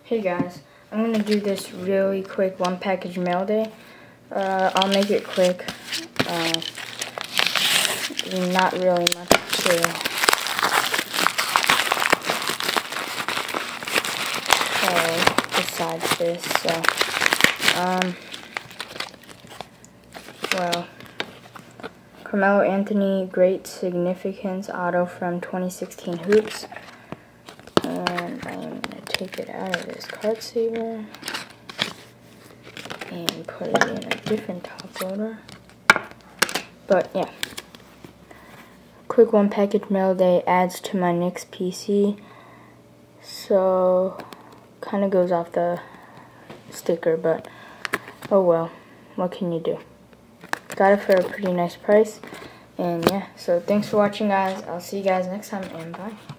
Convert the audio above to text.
Hey guys, I'm going to do this really quick one package mail day. I'll make it quick. Not really much to besides this. So, well, Carmelo Anthony, Great Significance Auto from 2016 Hoops. And I am going to take it out of this card saver and put it in a different top loader. But yeah, quick one package mail day adds to my Knicks PC. So kind of goes off the sticker, but oh well, what can you do? Got it for a pretty nice price. And yeah, so thanks for watching guys. I'll see you guys next time, and bye.